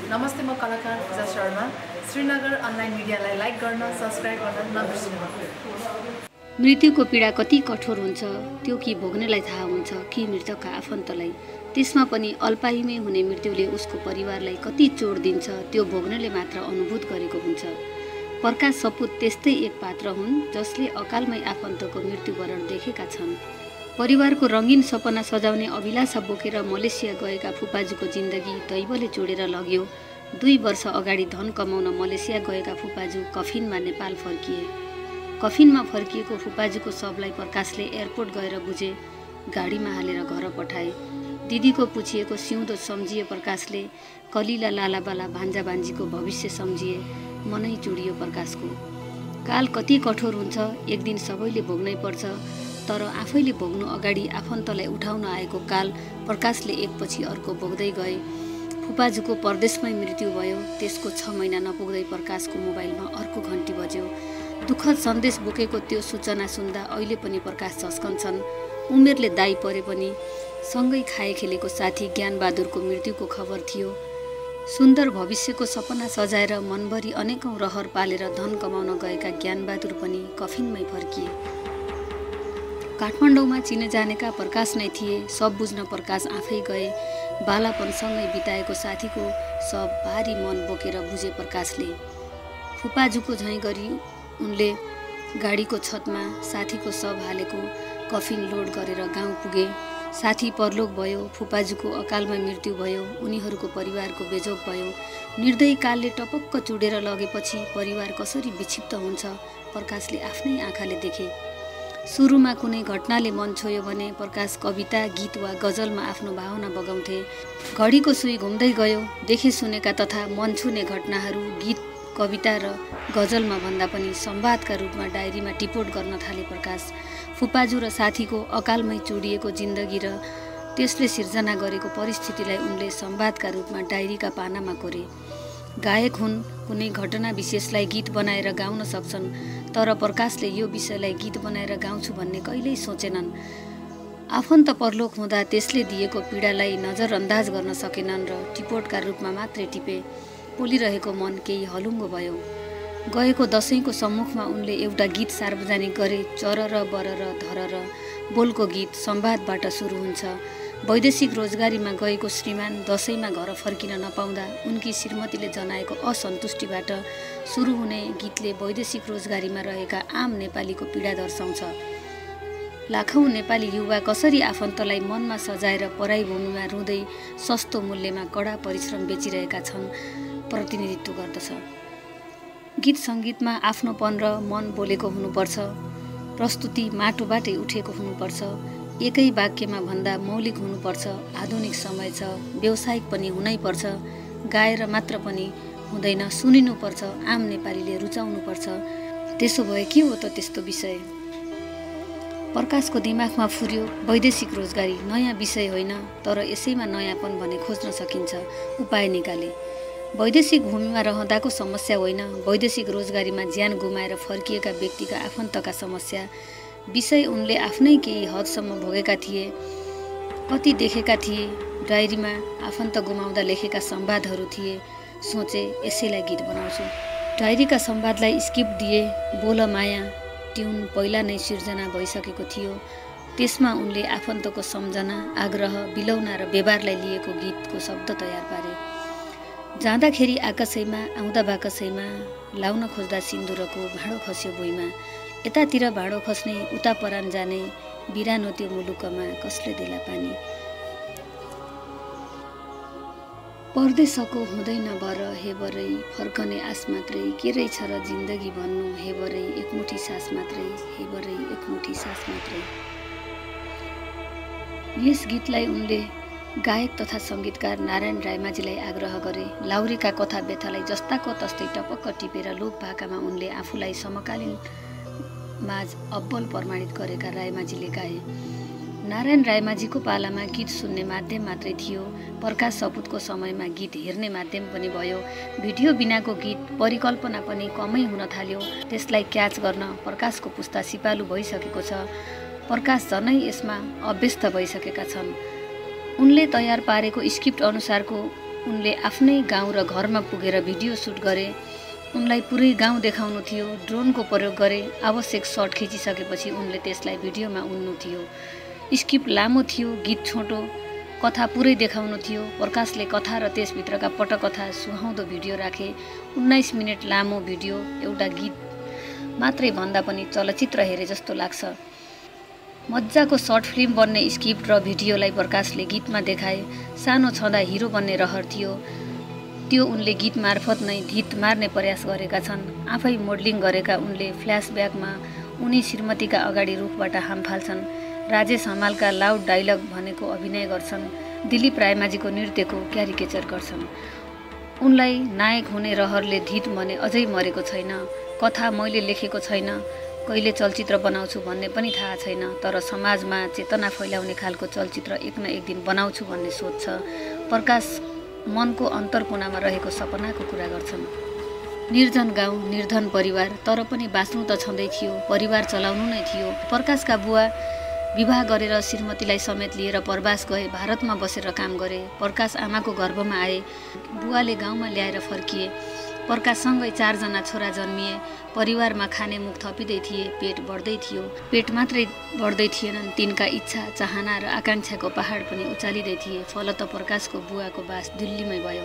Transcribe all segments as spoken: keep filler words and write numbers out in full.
नमस्ते, म कलाकार पूजा शर्मा। श्रीनगर अनलाइन मिडियालाई लाइक गर्न, सब्स्क्राइब गर्न नबिर्सनु। मृत्युको पीडा कति कठोर हुन्छ त्यो कि भोग्नेलाई थाहा हुन्छ कि मृतकका आफन्तलाई। त्यसमा पनि अल्पायुमै हुने मृत्युले उसको परिवारलाई कति चोट दिन्छ त्यो भोग्नेले मात्र अनुभूत गरेको हुन्छ। प्रकाश सपुत त्यस्तै एक पात्र हुन् जसले अकालमै आफन्तको मृत्युवरण देखेका छन्। परिवारको रङ्गीन सपना सजाउने अभिलाषा बोकेर मलेसिया गएका फुपाजुको जिन्दगी दैवले जोडेर लग्यो। दुई वर्ष अगाडि धन कमाउन मलेसिया गएका फुपाजु कफिनमा नेपाल फर्किए। कफिनमा फर्किएको फुपाजुको शवलाई प्रकाशले एयरपोर्ट गएर बुझे, गाडीमा हालेर घर पठाए। दिदीको पुछिएको सिउँदो सम्झिए प्रकाशले, कलिला लालाबाला भान्जा भान्जीको भविष्य सम्झिए। मनै चुडियो प्रकाशको। काल कति कठोर हुन्छ एक दिन सबैले भोग्नै पर्छ, तर आफैले भोग्नु अगाडि आफन्तलाई उठाउन आएको काल प्रकाशले एकपछि अर्को भोग्दै गए। फुपाजुको परदेशमै मृत्यु भयो। त्यसको छ महिना नपुग्दै प्रकाशको मोबाइलमा अर्को घन्टी बज्यो। दुःखद सन्देश बोकेको त्यो सूचना सुन्दा अहिले पनि प्रकाश झस्कन्छन्। उमेरले दाइ परे पनि सँगै खाए खेलेको साथी ज्ञानबहादुरको मृत्युको खबर थियो। सुन्दर भविष्यको सपना सजाएर मनभरि अनेकौं रहर पालेर धन कमाउन गएका ज्ञानबहादुर पनि कफिनमै फर्किए। काठमाडौँमा चिने जानेका प्रकाश नै थिए। सब बुझ्न प्रकाश आफै गए। बालापनसँगै बिताएको साथीको सब भारी मन बोकेर बुझे प्रकाशले। फुपाजुको झैँ गरी उनले गाडीको छतमा साथीको शव हालेको कफिन लोड गरेर गाउँ पुगे। साथी परलोक भयो। फुपाजुको अकालमा मृत्यु भयो। उनीहरूको परिवारको बेजोग भयो। निर्दयी कालले टपक्क चुडेर लगेपछि परिवार कसरी विक्षिप्त हुन्छ प्रकाशले आफ्नै आँखाले देखे। सुरुमा कुनै घटनाले मन छोयो भने प्रकाश कविता, गीत वा गजलमा आफ्नो भावना बगाउँथे। घडीको सुई घुम्दै गयो। देखे सुनेका तथा मन छुने घटनाहरू गीत, कविता र गजलमा भन्दा पनि संवादका रूपमा डायरीमा टिपोट गर्न थाले प्रकाश। फुपाजु र साथीको अकालमै चुडिएको जिन्दगी र त्यसले सिर्जना गरेको परिस्थितिलाई उनले संवादका रूपमा डायरीका पानामा कोरे। गायक हुन्, कुनै घटना विशेषलाई गीत बनाएर गाउन सक्छन्, तर प्रकाशले यो विषयलाई गीत बनाएर गाउँछु भन्ने कहिल्यै सोचेनन्। आफन्त परलोक हुँदा त्यसले दिएको पीडालाई नजरअन्दाज गर्न सकेनन् र टिपोटका रूपमा मात्रै टिपे। पोलिरहेको मन केही हलुङ्गो भयो। गएको दशैंको सम्मुखमा उनले एउटा गीत सार्वजनिक गरे। चरर बरर धरर बोलको गीत संवादबाट सुरु हुन्छ। वैदेशिक रोजगारीमा गएको श्रीमान दशैंमा घर फर्किन नपाउँदा उनकी श्रीमतीले जनाएको असन्तुष्टिबाट सुरु हुने गीतले वैदेशिक रोजगारीमा रहेका आम नेपालीको पीडा दर्शाउँछ। लाखौं नेपाली युवा कसरी आफन्तलाई मनमा सजाएर पराई भूमिमा रुँदै सस्तो मूल्यमा कडा परिश्रम बेचिरहेका छन् प्रतिनिधित्व गर्दछ। गीत सङ्गीतमा आफ्नोपन र मन बोलेको हुनुपर्छ। प्रस्तुति माटोबाटै उठेको हुनुपर्छ। एकै वाक्यमा भन्दा मौलिक हुनुपर्छ। आधुनिक समय छ, व्यावसायिक पनि हुनै पर्छ। गाएर मात्र पनि हुँदैन, सुनिनुपर्छ। आम नेपालीले रुचाउनुपर्छ। त्यसो भए के हो त त्यस्तो विषय? प्रकाशको दिमागमा फुर्यो। वैदेशिक रोजगारी नयाँ विषय होइन, तर यसैमा नयाँपन भने खोज्न सकिन्छ। उपाय निकाले। वैदेशिक भूमिमा रहँदाको समस्या होइन, वैदेशिक रोजगारीमा ज्यान गुमाएर फर्किएका व्यक्तिका आफन्तका समस्या। विषय उनले आफ्नै केही हदसम्म भोगेका थिए, कति देखेका थिए। डायरीमा आफन्त गुमाउँदा लेखेका संवादहरू थिए। सोचे यसैलाई गीत बनाउँछु। डायरीका संवादलाई स्क्रिप्ट दिए। बोल माया ट्युन पहिला नै सिर्जना भइसकेको थियो। त्यसमा उनले आफन्तको सम्झना, आग्रह, बिलौना र व्यवहारलाई लिएको गीतको शब्द तयार पारे। जाँदाखेरि आकाशैमा, आउँदा बाकसैमा, लाउन खोज्दा सिन्दुरको भाँडो खस्यो भुइँमा। यतातिर भाँडो खस्ने, उता परान जाने, बिरानो त्यो मुलुकमा कसले देला पानी। परदेशको हुँदैन भर हेबरै, फर्कने आस मात्रै, के रहेछ र जिन्दगी भन्नु हेबरै, एकमुठी सास मात्रै, हेबरै एकमुठी सास मात्रै। यस गीतलाई उनले गायक तथा सङ्गीतकार नारायण रायमाझीलाई आग्रह गरे। लाउरीका कथा व्यथालाई जस्ताको तस्तै टपक्क टिपेर लोक भाकामा उनले आफूलाई समकालीन माझ अब्बल प्रमाणित गरेका रायमाझीले गाए। नारायण रायमाझीको पालामा गीत सुन्ने माध्यम मात्रै थियो। प्रकाश सपुतको समयमा गीत हेर्ने माध्यम पनि भयो। भिडियो बिनाको गीत परिकल्पना पनि कमै हुन थाल्यो। त्यसलाई क्याच गर्न प्रकाशको पुस्ता सिपालु भइसकेको छ। प्रकाश झनै यसमा अभ्यस्त भइसकेका छन्। उनले तयार पारेको स्क्रिप्ट अनुसारको उनले आफ्नै गाउँ र घरमा पुगेर भिडियो सुट गरे। उनलाई पुरै गाउँ देखाउनु थियो। ड्रोनको प्रयोग गरे। आवश्यक सर्ट खिचिसकेपछि उनले त्यसलाई भिडियोमा उन्नु थियो। स्क्रिप्ट लामो थियो, गीत छोटो, कथा पुरै देखाउनु थियो। प्रकाशले कथा र त्यसभित्रका पटकथा सुहाउँदो भिडियो राखे। उन्नाइस मिनट लामो भिडियो एउटा गीत मात्रै भन्दा पनि चलचित्र हेरे जस्तो लाग्छ। मजाको सर्ट फिल्म बन्ने स्क्रिप्ट र भिडियोलाई प्रकाशले गीतमा देखाए। सानो छँदा हिरो बन्ने रहर थियो, त्यो उनले गीत मार्फत नै धित मार्ने प्रयास गरेका छन्। आफै मोडलिङ गरेका उनले फ्ल्यासब्याकमा उनी श्रीमतीका अगाडि रुखबाट हाम फाल्छन्। राजेश हमालका लाउड डायलग भनेको अभिनय गर्छन्। दिलीप रायमाझीको नृत्यको क्यारिकेचर गर्छन्। उनलाई नायक हुने रहरले धित भने अझै मरेको छैन। कथा मैले लेखेको छैन, कहिले चलचित्र बनाउँछु भन्ने पनि थाहा छैन, तर समाजमा चेतना फैलाउने खालको चलचित्र एक न एक दिन बनाउँछु भन्ने सोच छ। प्रकाश मनको अन्तरकुनामा रहेको सपनाको कुरा गर्छन्। निर्जन गाउँ, निर्धन परिवार, तर पनि बाँच्नु त छँदै थियो, परिवार चलाउनु नै थियो। प्रकाशका बुवा विवाह गरेर श्रीमतीलाई समेत लिएर प्रवास गए, भारतमा बसेर काम गरे। प्रकाश आमाको गर्भमा आए, बुवाले गाउँमा ल्याएर फर्किए। प्रकाशसँगै चारजना छोरा जन्मिए। परिवारमा खाने मुख थपिँदै थिए, पेट बढ्दै थियो। पेट मात्रै बढ्दै थिएनन्, तिनका इच्छा, चाहना र आकाङ्क्षाको पहाड पनि उचालिँदै थिए। फलत प्रकाशको बुवाको बास दिल्लीमै भयो।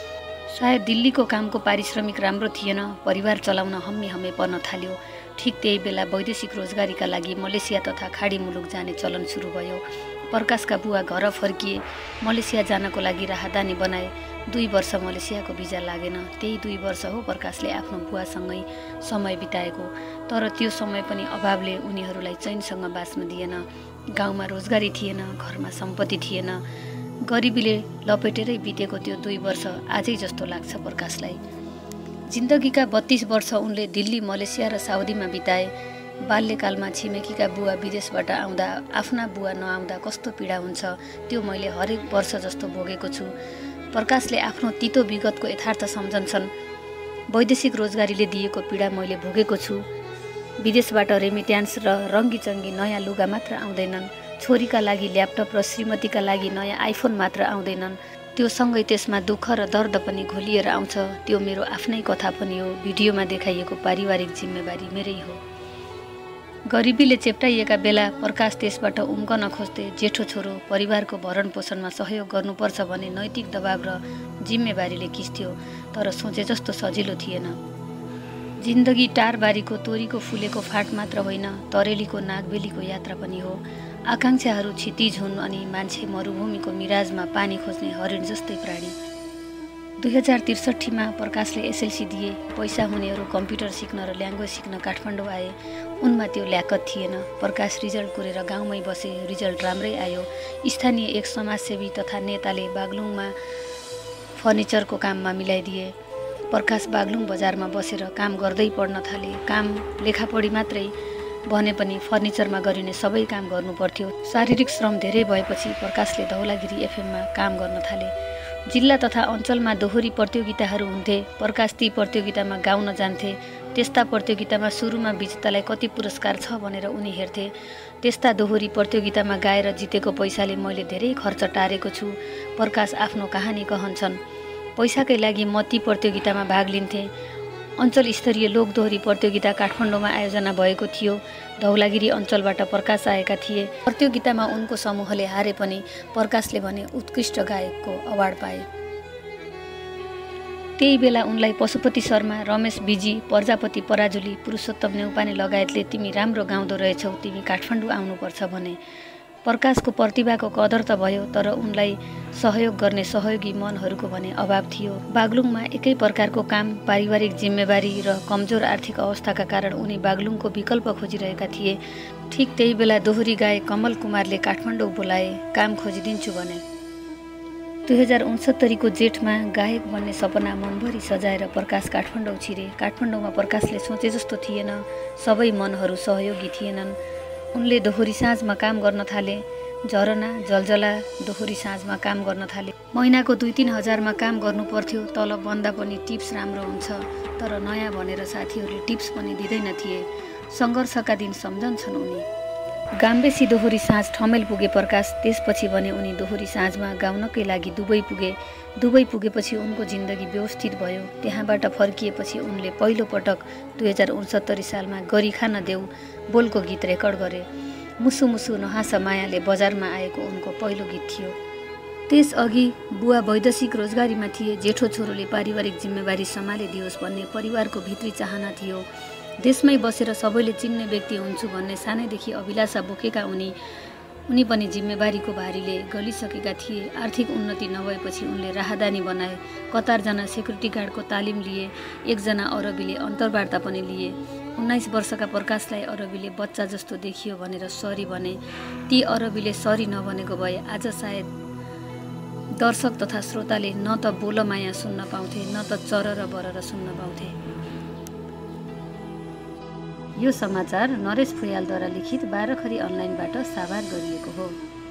सायद दिल्लीको कामको पारिश्रमिक राम्रो थिएन, परिवार चलाउन हम्मी हम्मे पर्न थाल्यो। ठिक त्यही बेला वैदेशिक रोजगारीका लागि मलेसिया तथा खाडी मुलुक जाने चलन सुरु भयो। प्रकाशका बुवा घर फर्किए, मलेसिया जानको लागि राहदानी बनाए। दुई वर्ष मलेसियाको भिजा लागेन। त्यही दुई वर्ष हो प्रकाशले आफ्नो बुवासँगै समय बिताएको। तर त्यो समय पनि अभावले उनीहरूलाई चैनसँग बाँच्न दिएन। गाउँमा रोजगारी थिएन, घरमा सम्पत्ति थिएन। गरिबीले लपेटेरै बितेको त्यो दुई वर्ष आजै जस्तो लाग्छ प्रकाशलाई। जिन्दगीका बत्तीस वर्ष उनले दिल्ली, मलेसिया र साउदीमा बिताए। बाल्यकालमा छिमेकीका बुवा विदेशबाट आउँदा आफ्ना बुवा नआउँदा कस्तो पीडा हुन्छ, त्यो मैले हरेक वर्ष जस्तो भोगेको छु। प्रकाशले आफ्नो तितो विगतको यथार्थ सम्झन्छन्। वैदेशिक रोजगारीले दिएको पीडा मैले भोगेको छु। विदेशबाट रेमिट्यान्स र रङ्गीचङ्गी नयाँ लुगा मात्र आउँदैनन्, छोरीका लागि ल्यापटप र श्रीमतीका लागि नयाँ आइफोन मात्र आउँदैनन्। त्यो सँगै त्यसमा दुःख र दर्द पनि घोलिएर आउँछ। त्यो मेरो आफ्नै कथा पनि हो। भिडियोमा देखाइएको पारिवारिक जिम्मेवारी मेरै हो। गरिबीले चेप्टाइएका बेला प्रकाश त्यसबाट उम्कन खोज्थे। जेठो छोरो, परिवारको भरण पोषणमा सहयोग गर्नुपर्छ भन्ने नैतिक दबाव र जिम्मेवारीले किस्थ्यो, तर सोचे जस्तो सजिलो थिएन। जिन्दगी टारबारीको तोरीको फुलेको फाट मात्र होइन, तरेलीको नागबेलीको यात्रा पनि हो। आकाङ्क्षाहरू क्षितिज हुन् अनि मान्छे मरुभूमिको मिराजमा पानी खोज्ने हरिण जस्तै प्राणी। दुई हजार त्रिसठीमा प्रकाशले एसएलसी दिए। पैसा हुनेहरू कम्प्युटर सिक्न र ल्याङ्ग्वेज सिक्न काठमाडौँ आए। उनमा त्यो ल्याकत थिएन। प्रकाश रिजल्ट कोरेर गाउँमै बसे। रिजल्ट राम्रै आयो। स्थानीय एक समाजसेवी तथा नेताले बागलुङमा फर्निचरको काममा मिलाइदिए। प्रकाश बागलुङ बजारमा बसेर काम गर्दै पढ्न थाले। काम लेखापढी मात्रै भने पनि फर्निचरमा गरिने सबै काम गर्नुपर्थ्यो। शारीरिक श्रम धेरै भएपछि प्रकाशले धौलागिरी एफएममा काम गर्न थाले। जिल्ला तथा अञ्चलमा दोहोरी प्रतियोगिताहरू हुन्थे। प्रकाश ती प्रतियोगितामा गाउन जान्थे। त्यस्ता प्रतियोगितामा सुरुमा विजेतालाई कति पुरस्कार छ भनेर उनी हेर्थे। त्यस्ता दोहोरी प्रतियोगितामा गाएर जितेको पैसाले मैले धेरै खर्च टारेको छु। प्रकाश आफ्नो कहानी कहन्छन्। पैसाकै लागि म ती प्रतियोगितामा भाग लिन्थेँ। अञ्चल स्तरीय लोकदोहोरी प्रतियोगिता काठमाडौँमा आयोजना भएको थियो। धौलागिरी अञ्चलबाट प्रकाश आएका थिए। प्रतियोगितामा उनको समूहले हारे पनि प्रकाशले भने उत्कृष्ट गायकको अवार्ड पाए। त्यही बेला उनलाई पशुपति शर्मा, रमेश बिजी, प्रजापति पराजुली, पुरुषोत्तम नेउपाने लगायतले तिमी राम्रो गाउँदो रहेछौ, तिमी काठमाडौँ आउनुपर्छ भने। प्रकाशको प्रतिभाको कदर त भयो, तर उनलाई सहयोग गर्ने सहयोगी मनहरूको भने अभाव थियो। बागलुङमा एकै प्रकारको काम, पारिवारिक जिम्मेवारी र कमजोर आर्थिक अवस्थाका कारण उनी बागलुङको विकल्प खोजिरहेका थिए। ठिक त्यही बेला दोहोरी गायक कमल कुमारले काठमाडौँ बोलाए, काम खोजिदिन्छु भने। दुई हजार उनसत्तरीको जेठमा गायक बन्ने सपना मनभरि सजाएर प्रकाश काठमाडौँ छिरे। काठमाडौँमा प्रकाशले सोचे जस्तो थिएन। सबै मनहरू सहयोगी थिएनन्। उनले दोहोरी साँझमा काम गर्न थाले। झरना, जलजला दोहोरी साँझमा काम गर्न थाले। महिनाको दुई तिन हजारमा काम गर्नु पर्थ्यो। तलब भन्दा पनि टिप्स राम्रो हुन्छ, तर नयाँ भनेर साथीहरूले टिप्स पनि दिँदैन थिए। सङ्घर्षका दिन सम्झन्छन् उनी। गाम्बेसी दोहोरी साँझ ठमेल पुगे प्रकाश। त्यसपछि भने उनी दोहोरी साँझमा गाउनकै लागि दुबई पुगे। दुबई पुगेपछि उनको जिन्दगी व्यवस्थित भयो। त्यहाँबाट फर्किएपछि उनले पहिलो पटक दुई हजार उनसत्तरी सालमा गरी खान देऊ बोलको गीत रेकर्ड गरे। मुसु मुसु नहाँस मायाले बजारमा आएको उनको पहिलो गीत थियो। त्यसअघि बुवा वैदेशिक रोजगारीमा थिए। जेठो छोरोले पारिवारिक जिम्मेवारी सम्हालिदियोस् भन्ने परिवारको भित्री चाहना थियो। देशमै बसेर सबैले चिन्ने व्यक्ति हुन्छु भन्ने सानैदेखि अभिलाषा बोकेका उनी उनी पनि जिम्मेवारीको भारीले गलिसकेका थिए। आर्थिक उन्नति नभएपछि उनले राहदानी बनाए। कतारजना सेक्युरिटी गार्डको तालिम लिए। एकजना अरबीले अन्तर्वार्ता पनि लिए। उन्नाइस वर्षका प्रकाशलाई अरबीले बच्चा जस्तो देखियो भनेर सरी भने। ती अरबीले सरी नभनेको भए आज सायद दर्शक तथा श्रोताले न त बोल माया सुन्न पाउँथे न त चरर बरर सुन्न पाउँथे। यो समाचार नरेश फुयालद्वारा लिखित बाह्रखरी अनलाइनबाट साभार गरिएको हो।